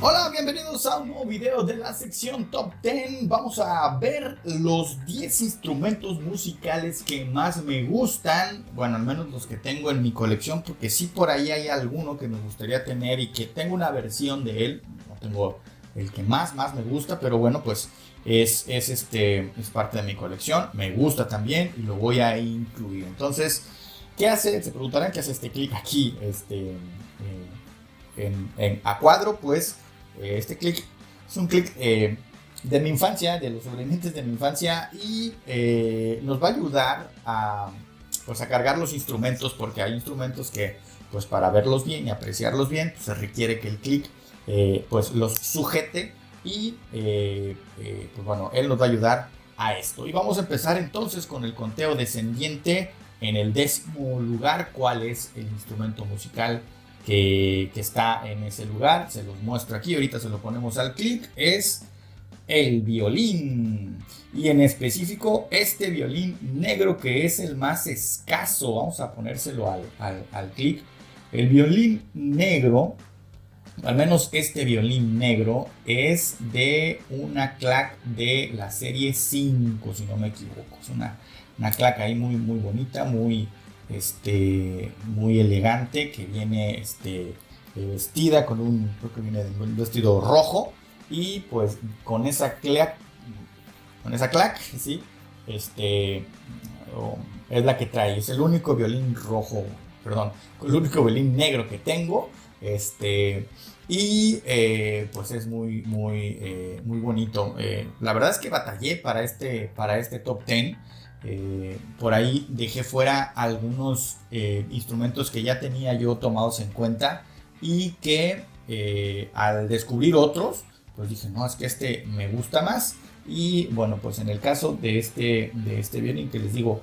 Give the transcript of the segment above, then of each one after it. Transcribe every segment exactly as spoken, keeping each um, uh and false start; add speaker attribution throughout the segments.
Speaker 1: Hola, bienvenidos a un nuevo video de la sección Top diez. Vamos a ver los diez instrumentos musicales que más me gustan. Bueno, al menos los que tengo en mi colección, porque sí por ahí hay alguno que me gustaría tener y que tengo una versión de él. No tengo el que más, más me gusta, pero bueno, pues es, es, este, es parte de mi colección. Me gusta también y lo voy a incluir. Entonces, ¿qué hace? Se preguntarán qué hace este clic aquí, este, eh, en, en a cuadro, pues. Este clic es un clic eh, de mi infancia, de los sobrevivientes de mi infancia, y eh, nos va a ayudar a, pues, a cargar los instrumentos, porque hay instrumentos que, pues, para verlos bien y apreciarlos bien, pues, se requiere que el clic eh, pues, los sujete y eh, eh, pues, bueno, él nos va a ayudar a esto. Y vamos a empezar entonces con el conteo descendiente. En el décimo lugar, ¿cuál es el instrumento musical Que, que está en ese lugar? Se los muestro aquí, ahorita se lo ponemos al clic. Es el violín, y en específico este violín negro, que es el más escaso. Vamos a ponérselo al, al, al clic. El violín negro, al menos este violín negro, es de una clac de la serie cinco, si no me equivoco. Es una, una clac ahí muy, muy bonita, muy Este, muy elegante, que viene este, vestida con un, creo que viene de un vestido rojo, y pues con esa clac, con esa clac, ¿sí? Este, oh, es la que trae, es el único violín rojo, perdón, el único violín negro que tengo, este, y eh, pues es muy, muy, eh, muy bonito. Eh, la verdad es que batallé para este, para este top diez. Eh, por ahí dejé fuera algunos eh, instrumentos que ya tenía yo tomados en cuenta, y que eh, al descubrir otros, pues dije, no, es que este me gusta más. Y bueno, pues en el caso de este, de este violín que les digo,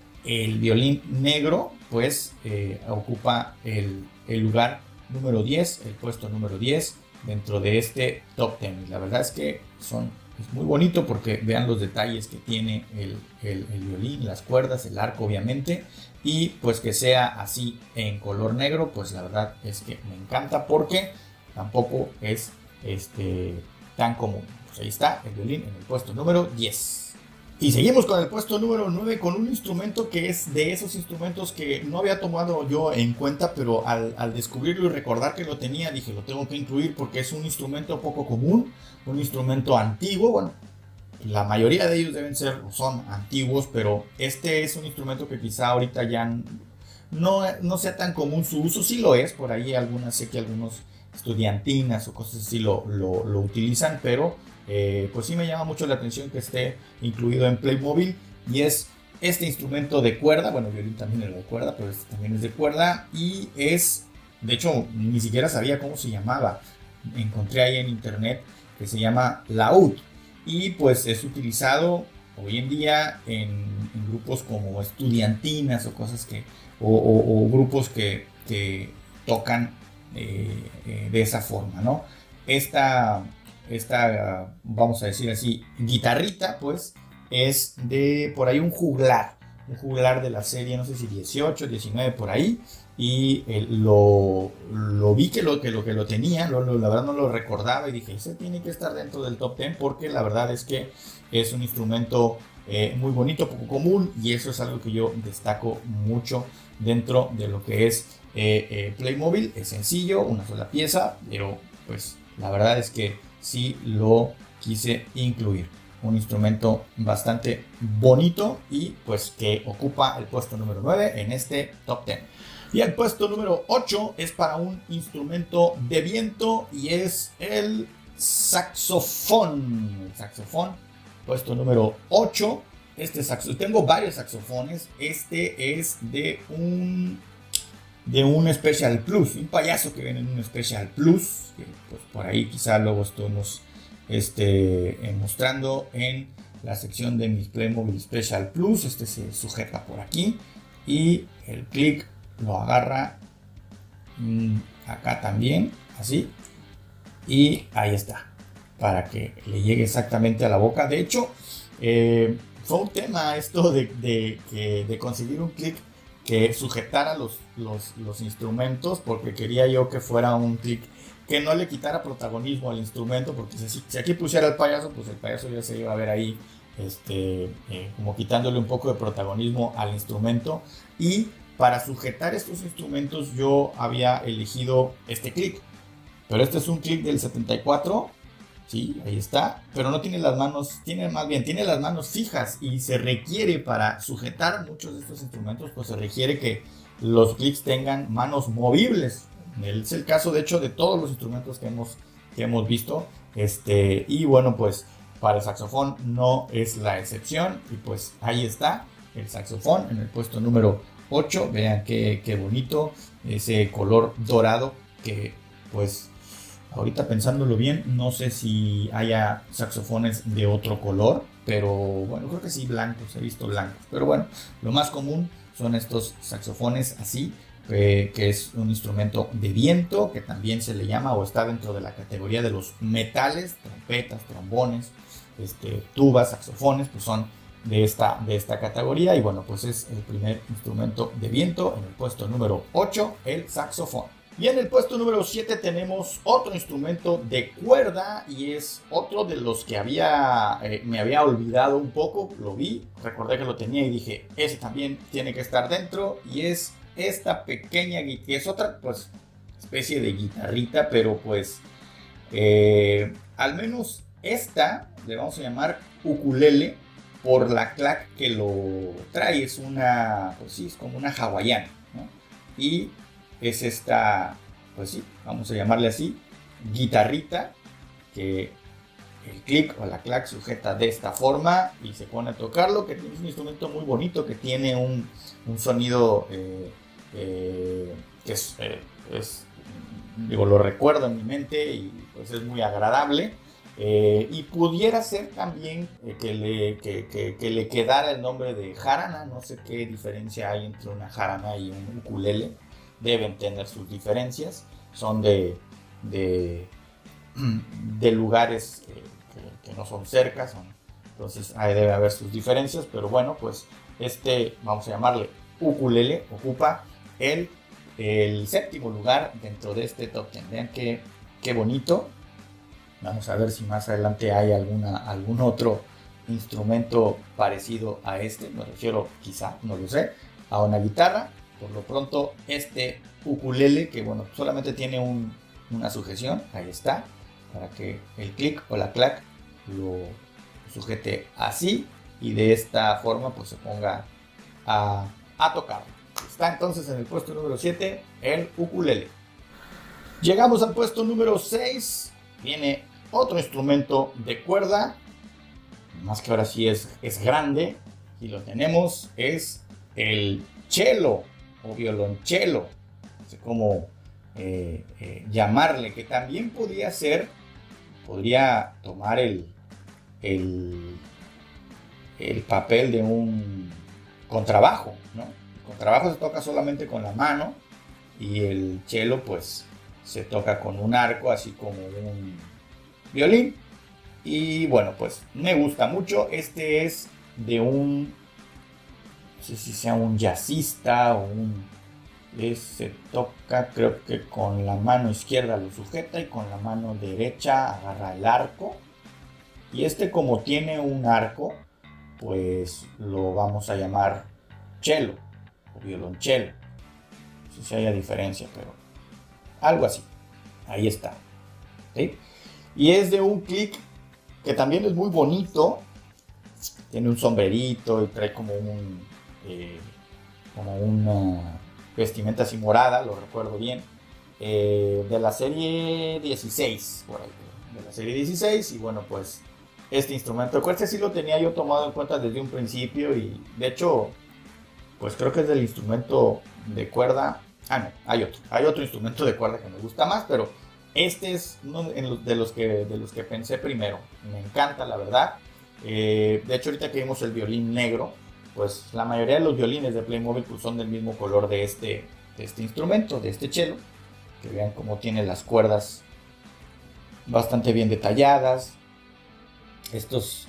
Speaker 1: el violín negro, pues eh, ocupa el, el lugar número diez, el puesto número diez dentro de este top diez. La verdad es que son Es muy bonito, porque vean los detalles que tiene el, el, el violín, las cuerdas, el arco obviamente, y pues que sea así en color negro, pues la verdad es que me encanta, porque tampoco es este, tan común. Pues ahí está el violín en el puesto número diez. Y seguimos con el puesto número nueve, con un instrumento que es de esos instrumentos que no había tomado yo en cuenta, pero al, al descubrirlo y recordar que lo tenía, dije, lo tengo que incluir, porque es un instrumento poco común, un instrumento antiguo. Bueno, la mayoría de ellos deben ser, son antiguos, pero este es un instrumento que quizá ahorita ya no, no sea tan común su uso. Sí lo es, por ahí algunas, sé que algunos estudiantinas o cosas así lo, lo, lo utilizan, pero eh, pues sí me llama mucho la atención que esté incluido en Playmobil. Y es este instrumento de cuerda, bueno, violín también es de cuerda, pero este también es de cuerda, y es, de hecho, ni siquiera sabía cómo se llamaba. Encontré ahí en internet que se llama laúd, y pues es utilizado hoy en día en, en grupos como estudiantinas o cosas que, o, o, o grupos que, que tocan eh, eh, de esa forma, ¿no? Esta, esta, vamos a decir así, guitarrita, pues es de por ahí un juglar, un juglar de la serie, no sé si dieciocho, diecinueve, por ahí. Y eh, lo, lo vi que lo que lo, que lo tenía, lo, lo, la verdad no lo recordaba, y dije, ese tiene que estar dentro del top diez, porque la verdad es que es un instrumento eh, muy bonito, poco común, y eso es algo que yo destaco mucho dentro de lo que es eh, eh, Playmobil. Es sencillo, una sola pieza, pero pues la verdad es que sí lo quise incluir. Un instrumento bastante bonito, y pues que ocupa el puesto número nueve en este top diez. Y el puesto número ocho es para un instrumento de viento, y es el saxofón. El saxofón, puesto número ocho. Este saxo, tengo varios saxofones. Este es de un de un Special Plus, un payaso que viene en un Special Plus, que pues por ahí quizá luego estemos este, mostrando en la sección de mis Playmobil Special Plus. Este se sujeta por aquí, y el clic lo agarra mmm, acá también, así, y ahí está, para que le llegue exactamente a la boca. De hecho, eh, fue un tema esto de, de, de, de conseguir un clic que sujetara los, los, los instrumentos, porque quería yo que fuera un clic que no le quitara protagonismo al instrumento, porque si, si aquí pusiera el payaso, pues el payaso ya se iba a ver ahí este, eh, como quitándole un poco de protagonismo al instrumento. Y para sujetar estos instrumentos yo había elegido este clic, pero este es un clic del setenta y cuatro. Sí, ahí está, pero no tiene las manos, tiene más bien, tiene las manos fijas, y se requiere para sujetar muchos de estos instrumentos, pues se requiere que los clics tengan manos movibles. Es el caso, de hecho, de todos los instrumentos que hemos, que hemos visto, este, y bueno, pues para el saxofón no es la excepción, y pues ahí está el saxofón en el puesto número ocho. Vean qué, qué bonito, ese color dorado que pues... Ahorita pensándolo bien, no sé si haya saxofones de otro color, pero bueno, creo que sí, blancos, he visto blancos. Pero bueno, lo más común son estos saxofones así, eh, que es un instrumento de viento, que también se le llama o está dentro de la categoría de los metales, trompetas, trombones, este, tubas, saxofones, pues son de esta, de esta categoría. Y bueno, pues es el primer instrumento de viento en el puesto número ocho, el saxofón. Y en el puesto número siete tenemos otro instrumento de cuerda, y es otro de los que había, eh, me había olvidado un poco. Lo vi, recordé que lo tenía y dije, ese también tiene que estar dentro, y es esta pequeña guitarra, es otra pues especie de guitarrita, pero pues eh, al menos esta le vamos a llamar ukulele por la clac que lo trae. Es una, pues sí, es como una hawaiana, ¿no? Y es esta, pues sí, vamos a llamarle así, guitarrita, que el clic o la clac sujeta de esta forma y se pone a tocarlo, que es un instrumento muy bonito, que tiene un, un sonido eh, eh, que es, eh, es, digo, lo recuerdo en mi mente, y pues es muy agradable. Eh, y pudiera ser también eh, que, le, que, que, que le quedara el nombre de jarana. No sé qué diferencia hay entre una jarana y un ukulele. Deben tener sus diferencias, son de, de, de lugares eh, que, que no son cerca, son, entonces ahí debe haber sus diferencias, pero bueno, pues este, vamos a llamarle ukulele, ocupa el, el séptimo lugar dentro de este top ten. Vean qué, qué bonito. Vamos a ver si más adelante hay alguna, algún otro instrumento parecido a este, me refiero quizá, no lo sé, a una guitarra. Por lo pronto, este ukulele, que bueno, solamente tiene un, una sujeción, ahí está, para que el clic o la clac lo sujete así, y de esta forma pues se ponga a, a tocar. Está entonces en el puesto número siete, el ukulele. Llegamos al puesto número seis, viene otro instrumento de cuerda, más que ahora sí es, es grande, y lo tenemos, es el cello o violonchelo, no sé cómo eh, eh, llamarle, que también podría ser, podría tomar el, el, el papel de un contrabajo, ¿no? El contrabajo se toca solamente con la mano, y el cello pues se toca con un arco, así como un violín. Y bueno, pues me gusta mucho. Este es de un, no sé si sea un jazzista o un... Es, se toca, creo que con la mano izquierda lo sujeta y con la mano derecha agarra el arco. Y este, como tiene un arco, pues lo vamos a llamar cello o violonchelo. No sé si haya diferencia, pero algo así. Ahí está. ¿Sí? Y es de un clic que también es muy bonito. Tiene un sombrerito y trae como un... Eh, como una vestimenta así morada, lo recuerdo bien, eh, de la serie dieciséis, por ahí, de la serie dieciséis. Y bueno, pues este instrumento de cuerda sí lo tenía yo tomado en cuenta desde un principio, y de hecho, pues creo que es del instrumento de cuerda. Ah, no, hay otro, hay otro instrumento de cuerda que me gusta más, pero este es uno de los que, de los que pensé primero. Me encanta, la verdad. Eh, de hecho, ahorita que vimos el violín negro, pues la mayoría de los violines de Playmobil pues son del mismo color de este, de este instrumento, de este cello. Que vean cómo tiene las cuerdas bastante bien detalladas. Estos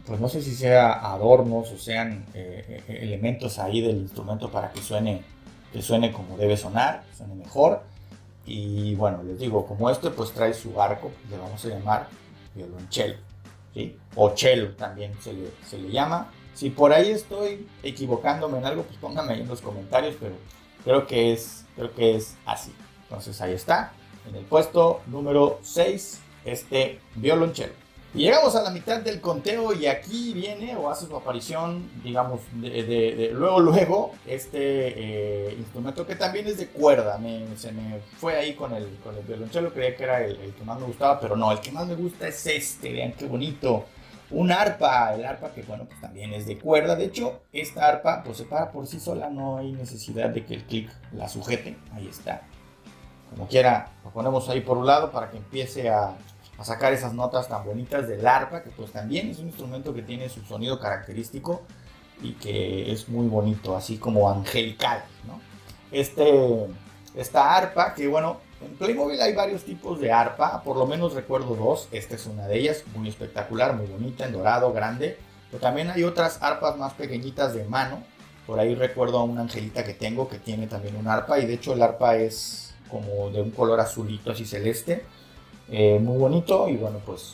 Speaker 1: pues no sé si sea adornos o sean eh, elementos ahí del instrumento para que suene, que suene como debe sonar, que suene mejor. Y bueno, les digo, como este pues trae su arco, le vamos a llamar violonchelo, ¿sí? O cello también se le, se le llama. Si por ahí estoy equivocándome en algo, pues pónganme ahí en los comentarios, pero creo que es, creo que es así. Entonces ahí está, en el puesto número seis, este violonchelo. Y llegamos a la mitad del conteo y aquí viene o hace su aparición, digamos, de, de, de luego, luego, este eh, instrumento que también es de cuerda. Me, se me fue ahí con el, con el violonchelo, creía que era el, el que más me gustaba, pero no, el que más me gusta es este, vean qué bonito. Un arpa, el arpa que bueno, pues también es de cuerda. De hecho, esta arpa pues se para por sí sola, no hay necesidad de que el clic la sujete. Ahí está. Como quiera, lo ponemos ahí por un lado para que empiece a... a sacar esas notas tan bonitas del arpa, que pues también es un instrumento que tiene su sonido característico y que es muy bonito, así como angelical, ¿no? Este, esta arpa, que bueno, en Playmobil hay varios tipos de arpa, por lo menos recuerdo dos, esta es una de ellas, muy espectacular, muy bonita, en dorado, grande, pero también hay otras arpas más pequeñitas de mano, por ahí recuerdo a una angelita que tengo que tiene también un arpa, y de hecho el arpa es como de un color azulito así celeste, Eh, muy bonito, y bueno, pues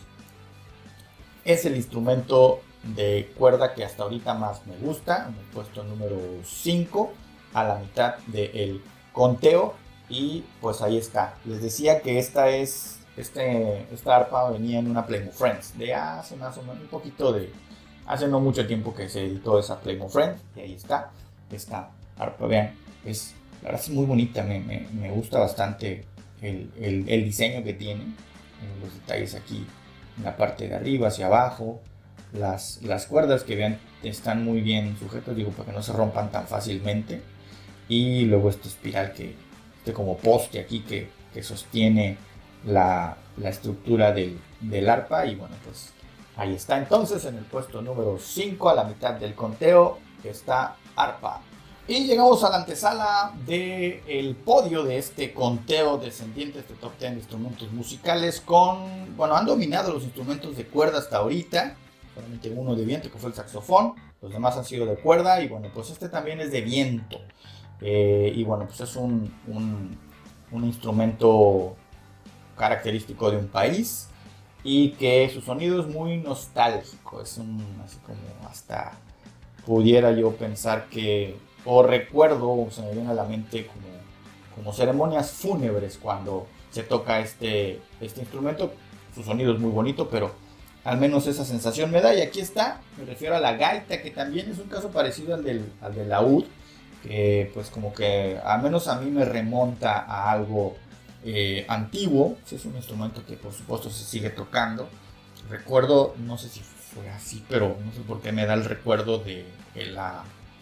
Speaker 1: es el instrumento de cuerda que hasta ahorita más me gusta, en el puesto número cinco, a la mitad del conteo, y pues ahí está. Les decía que esta es este, esta arpa venía en una Playmo Friends de hace más o menos un poquito de hace no mucho tiempo que se editó esa Playmo Friends, y ahí está esta arpa. Vean, es la verdad es muy bonita, me, me, me gusta bastante el, el, el diseño que tiene. Los detalles aquí en la parte de arriba hacia abajo, las, las cuerdas que vean están muy bien sujetas, digo, para que no se rompan tan fácilmente, y luego esta espiral que este como poste aquí que, que sostiene la, la estructura del, del arpa. Y bueno, pues ahí está. Entonces en el puesto número cinco, a la mitad del conteo, está arpa. Y llegamos a la antesala del podio de este conteo descendiente, este top diez de instrumentos musicales con, bueno, han dominado los instrumentos de cuerda hasta ahorita, solamente uno de viento que fue el saxofón, los demás han sido de cuerda, y bueno, pues este también es de viento, eh, y bueno, pues es un, un, un instrumento característico de un país, y que su sonido es muy nostálgico, es un, así como hasta pudiera yo pensar que o recuerdo, o se me viene a la mente como, como ceremonias fúnebres cuando se toca este, este instrumento. Su sonido es muy bonito, pero al menos esa sensación me da. Y aquí está, me refiero a la gaita, que también es un caso parecido al del, al del laúd, que pues como que al menos a mí me remonta a algo eh, antiguo. Es un instrumento que por supuesto se sigue tocando. Recuerdo, no sé si fue así, pero no sé por qué me da el recuerdo de, de la...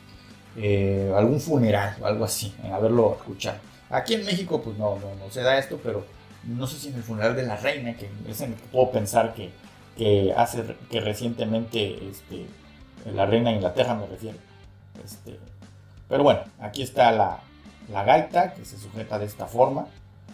Speaker 1: Eh, algún funeral o algo así, en haberlo escuchado. Aquí en México pues no, no, no se da esto, pero no sé si en el funeral de la reina, que es en el que puedo pensar que, que hace que recientemente este, la reina de Inglaterra me refiero. Este, pero bueno, aquí está la, la gaita que se sujeta de esta forma,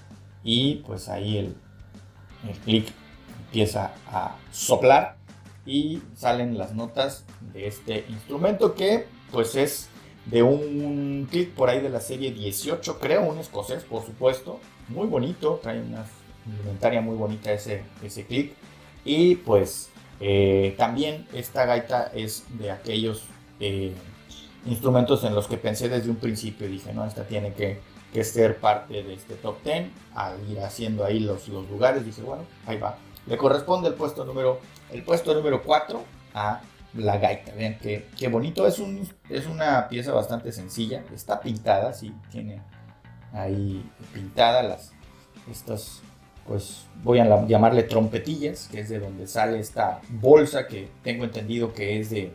Speaker 1: y pues ahí el, el clic empieza a soplar y salen las notas de este instrumento, que pues es de un clic por ahí de la serie dieciocho, creo, un escocés, por supuesto, muy bonito, trae una indumentaria muy bonita ese, ese clic, y pues eh, también esta gaita es de aquellos eh, instrumentos en los que pensé desde un principio, dije, no, esta tiene que, que ser parte de este top diez, al ir haciendo ahí los, los lugares, dije, bueno, ahí va, le corresponde el puesto número, el puesto número cuatro a la gaita. Vean qué, qué bonito, es, un, es una pieza bastante sencilla, está pintada, sí, tiene ahí pintada las, estas, pues voy a la, llamarle trompetillas, que es de donde sale esta bolsa que tengo entendido que es de,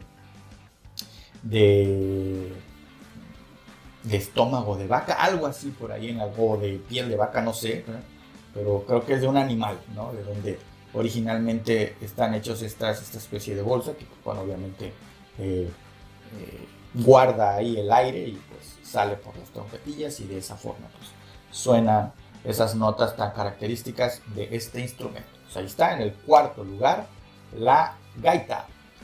Speaker 1: de, de estómago de vaca, algo así por ahí, en algo de piel de vaca, no sé, ¿verdad? Pero creo que es de un animal, ¿no? De donde originalmente están hechos estas, esta especie de bolsa que, bueno, obviamente eh, eh, guarda ahí el aire y pues sale por las trompetillas, y de esa forma pues suenan esas notas tan características de este instrumento. Pues ahí está, en el cuarto lugar, la gaita.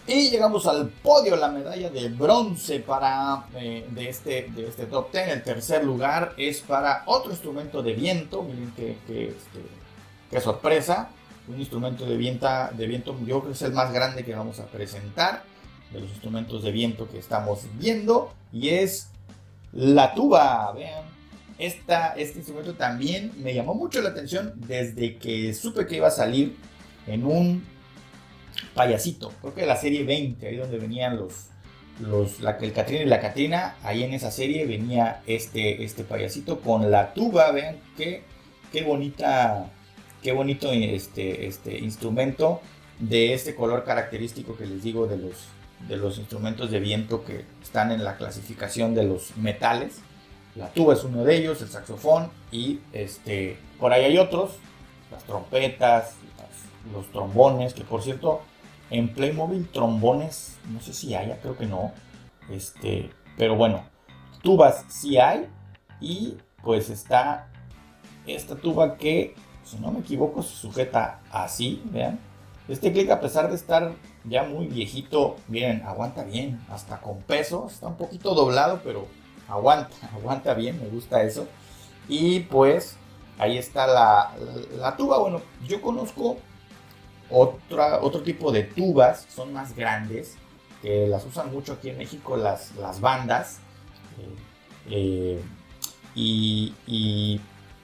Speaker 1: Y llegamos al podio, la medalla de bronce para eh, de, este, de este top diez. El tercer lugar es para otro instrumento de viento. Miren qué, qué, este, qué sorpresa. Un instrumento de viento, de viento, yo creo que es el más grande que vamos a presentar de los instrumentos de viento que estamos viendo. Y es la tuba. Vean, esta, este instrumento también me llamó mucho la atención desde que supe que iba a salir en un payasito, creo que de la serie veinte, ahí donde venían los, los la, el Catrina y la Catrina, ahí en esa serie venía este, este payasito con la tuba. Vean qué, qué bonita, qué bonito este, este instrumento de este color característico que les digo de los, de los instrumentos de viento que están en la clasificación de los metales. La tuba es uno de ellos, el saxofón y este, por ahí hay otros, las trompetas, las, los trombones, que por cierto, en Playmobil trombones, no sé si haya, creo que no, este, pero bueno, tubas sí hay, y pues está esta tuba que, si no me equivoco, se sujeta así, vean. Este clic, a pesar de estar ya muy viejito, miren, aguanta bien, hasta con peso, está un poquito doblado, pero aguanta, aguanta bien, me gusta eso. Y pues ahí está la, la, la tuba. Bueno, yo conozco otra, otro tipo de tubas, son más grandes, que las usan mucho aquí en México las, las bandas, eh, eh, y, y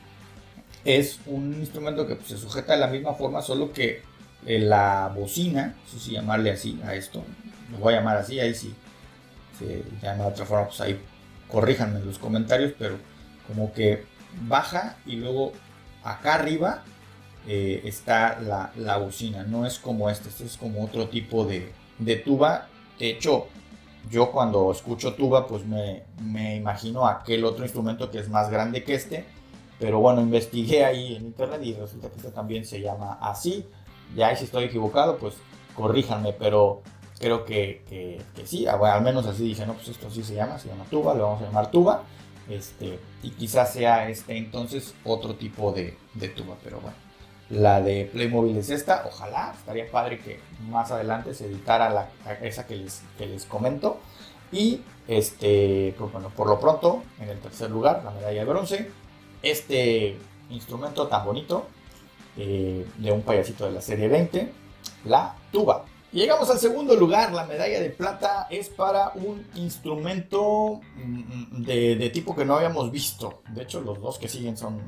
Speaker 1: es un instrumento que pues, se sujeta de la misma forma, solo que eh, la bocina, no sé si llamarle así a esto, lo voy a llamar así, ahí sí se llama de otra forma, pues ahí corríjanme en los comentarios, pero como que baja y luego acá arriba eh, está la, la bocina. No es como este, este es como otro tipo de, de tuba. De hecho, yo cuando escucho tuba pues me, me imagino aquel otro instrumento que es más grande que este, pero bueno, investigué ahí en internet y resulta que este también se llama así. Ya si estoy equivocado pues corríjanme, pero creo que, que, que sí, bueno, al menos así dije, no, pues esto sí se llama, se llama tuba, lo vamos a llamar tuba, este, y quizás sea este entonces otro tipo de, de tuba, pero bueno, la de Playmobil es esta. Ojalá, estaría padre que más adelante se editara la, esa que les, que les comento, y este, pues bueno, por lo pronto, en el tercer lugar, la medalla de bronce, este instrumento tan bonito, eh, de un payasito de la serie veinte, la tuba. Y llegamos al segundo lugar. La medalla de plata es para un instrumento de, de tipo que no habíamos visto. De hecho, los dos que siguen son,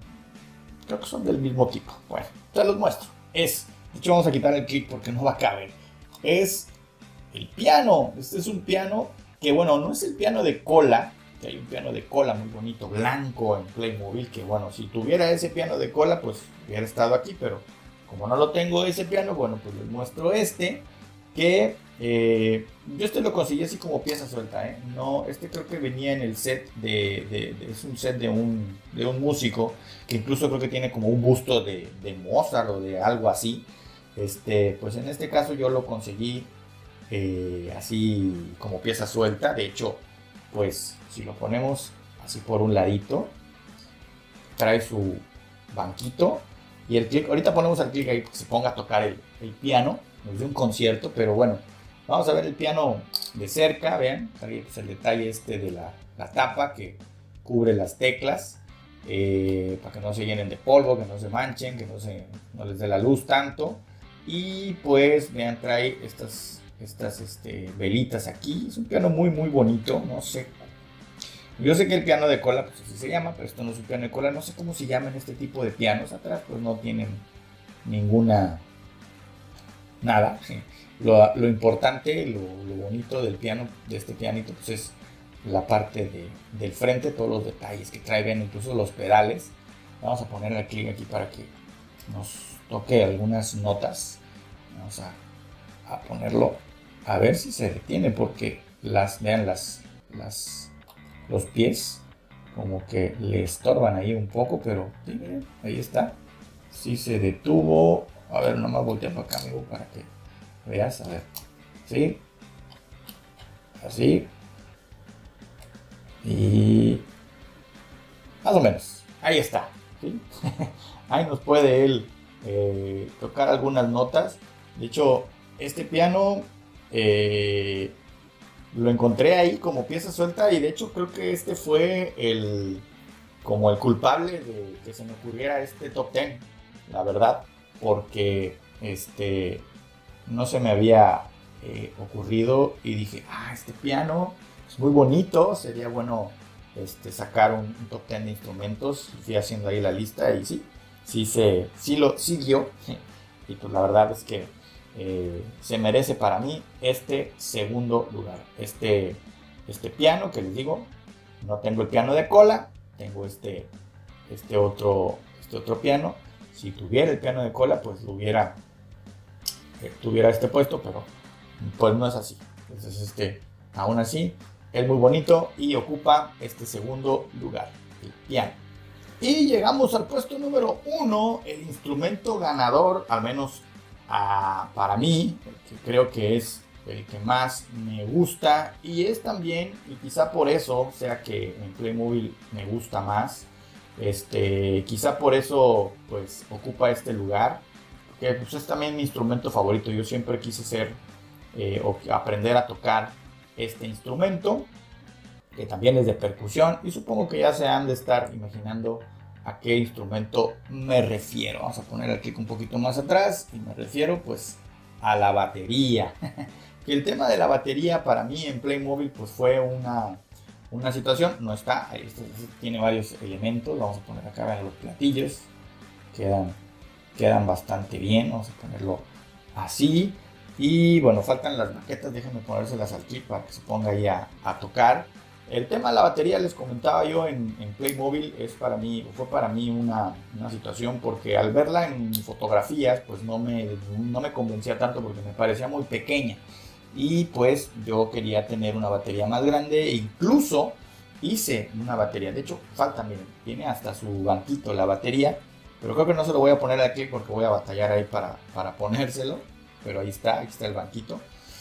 Speaker 1: creo que son del mismo tipo. Bueno, te los muestro. Es, de hecho vamos a quitar el clic porque no va a caber. Es el piano. Este es un piano que, bueno, no es el piano de cola, que hay un piano de cola muy bonito, blanco en Playmobil, que bueno, si tuviera ese piano de cola, pues hubiera estado aquí, pero como no lo tengo ese piano, bueno, pues les muestro este, que eh, yo este lo conseguí así como pieza suelta, ¿eh? No, este creo que venía en el set de, de, de es un set de un, de un músico, que incluso creo que tiene como un busto de, de Mozart o de algo así. Este, pues en este caso yo lo conseguí eh, así como pieza suelta. De hecho, pues si lo ponemos así por un ladito, trae su banquito. Y el clic, ahorita ponemos el clic ahí para que se ponga a tocar el, el piano, nos de un concierto, pero bueno, vamos a ver el piano de cerca. Vean, ahí pues el detalle este de la, la tapa que cubre las teclas, eh, para que no se llenen de polvo, que no se manchen, que no, se, no les dé la luz tanto. Y pues vean, trae estas, estas este, velitas aquí. Es un piano muy muy bonito, no sé. Yo sé que el piano de cola, pues así se llama, pero esto no es un piano de cola. No sé cómo se llaman este tipo de pianos. Atrás pues no tienen ninguna, nada. Lo, lo importante, lo, lo bonito del piano, de este pianito, pues es la parte de, del frente, todos los detalles que trae, bien, incluso los pedales. Vamos a poner el clic aquí para que nos toque algunas notas. Vamos a, a ponerlo, a ver si se detiene, porque las, vean las... las los pies como que le estorban ahí un poco, pero sí, miren, ahí está, sí se detuvo. A ver, nomás voltea para acá, amigo, para que veas, a ver, sí, así, y más o menos, ahí está, ¿sí? Ahí nos puede él eh, tocar algunas notas. De hecho, este piano eh, lo encontré ahí como pieza suelta y de hecho creo que este fue el como el culpable de que se me ocurriera este top diez, la verdad, porque este no se me había eh, ocurrido y dije, ah, este piano es muy bonito, sería bueno este, sacar un, un top diez de instrumentos. Fui haciendo ahí la lista y sí, sí, se, sí lo siguió. Y pues la verdad es que eh, se merece para mí este segundo lugar. Este, este piano que les digo, no tengo el piano de cola, tengo este, este, otro, este otro piano. Si tuviera el piano de cola, pues lo hubiera, eh, tuviera este puesto, pero pues no es así. Entonces este, aún así, es muy bonito y ocupa este segundo lugar, el piano. Y llegamos al puesto número uno, el instrumento ganador, al menos uh, para mí, que creo que es el que más me gusta y es también, y quizá por eso sea que en Playmobil me gusta más, este, quizá por eso pues ocupa este lugar, que pues, es también mi instrumento favorito. Yo siempre quise ser eh, o aprender a tocar este instrumento, que también es de percusión, y supongo que ya se han de estar imaginando a qué instrumento me refiero. Vamos a poner el clic un poquito más atrás y me refiero pues a la batería. Que el tema de la batería para mí en Playmobil pues fue una, una situación, no está, ahí está, tiene varios elementos. Vamos a poner acá, vean los platillos, quedan, quedan bastante bien. Vamos a ponerlo así. Y bueno, faltan las maquetas, déjenme ponérselas al clip para que se ponga ahí a, a tocar. El tema de la batería, les comentaba yo en, en Playmobil, es para mí, fue para mí una, una situación, porque al verla en fotografías pues no me, no me convencía tanto porque me parecía muy pequeña y pues yo quería tener una batería más grande. E incluso hice una batería, de hecho falta, miren, tiene hasta su banquito la batería, pero creo que no se lo voy a poner aquí porque voy a batallar ahí para, para ponérselo, pero ahí está, aquí está el banquito.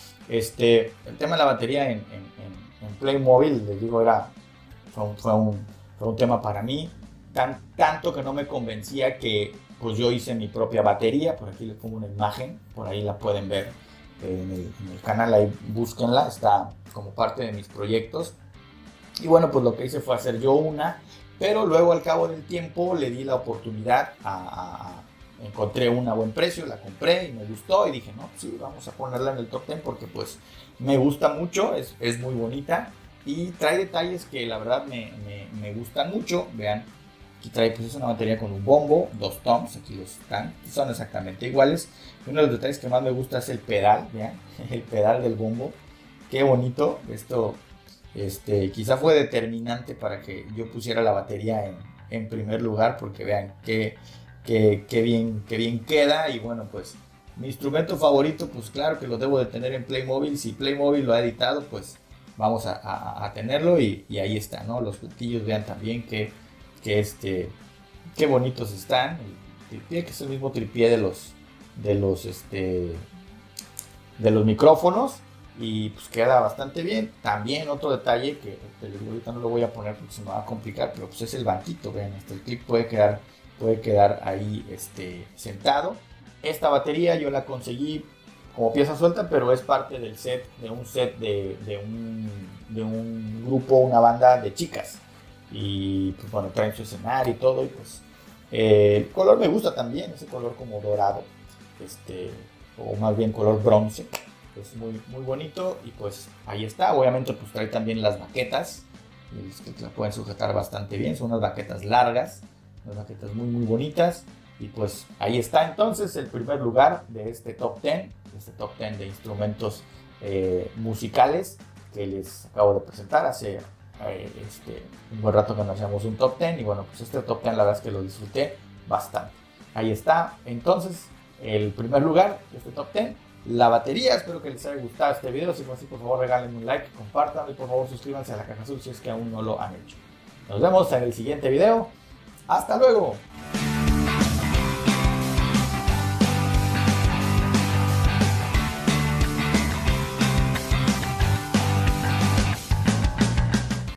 Speaker 1: Este, el tema de la batería en, en, en En Playmobil, les digo, era, fue un, fue un, fue un tema para mí, tan, tanto que no me convencía que pues yo hice mi propia batería. Por aquí les pongo una imagen, por ahí la pueden ver en el, en el canal, ahí búsquenla, está como parte de mis proyectos. Y bueno, pues lo que hice fue hacer yo una, pero luego al cabo del tiempo le di la oportunidad a, a, a encontré una a buen precio, la compré y me gustó y dije, no, sí, vamos a ponerla en el top diez porque pues me gusta mucho, es, es muy bonita y trae detalles que la verdad me, me, me gustan mucho. Vean, aquí trae pues es una batería con un bombo, dos toms, aquí los están, son exactamente iguales. Uno de los detalles que más me gusta es el pedal, vean, el pedal del bombo, qué bonito. Esto este, quizá fue determinante para que yo pusiera la batería en, en primer lugar, porque vean qué Que, que, bien, que bien queda. Y bueno, pues mi instrumento favorito, pues claro que lo debo de tener en Playmobil. Si Playmobil lo ha editado, pues vamos a, a, a tenerlo y, y ahí está, ¿no? Los platillos, vean también que, que este, qué bonitos están. El tripié, que es el mismo tripié de los, de los, este, de los micrófonos, y pues queda bastante bien. También otro detalle que ahorita no lo voy a poner porque se me va a complicar, pero pues es el banquito, vean, hasta el clip puede quedar puede quedar ahí este, sentado. Esta batería yo la conseguí como pieza suelta, pero es parte del set, de un set de, de, un, de un grupo, una banda de chicas. Y pues bueno, traen su escenario y todo. Y pues eh, el color me gusta también, ese color como dorado, este, o más bien color bronce. Es muy, muy bonito y pues ahí está. Obviamente pues trae también las baquetas, que la pueden sujetar bastante bien. Son unas baquetas largas, unas baquetas muy muy bonitas. Y pues ahí está entonces el primer lugar de este top diez, este top diez de instrumentos eh, musicales que les acabo de presentar. Hace eh, este, un buen rato que no hacíamos un top diez y bueno, pues este top diez la verdad es que lo disfruté bastante. Ahí está entonces el primer lugar de este top diez, la batería. Espero que les haya gustado este video. Si fue así, por favor regálenme un like, compartan y por favor suscríbanse a la Caja Azul si es que aún no lo han hecho. Nos vemos en el siguiente video. ¡Hasta luego!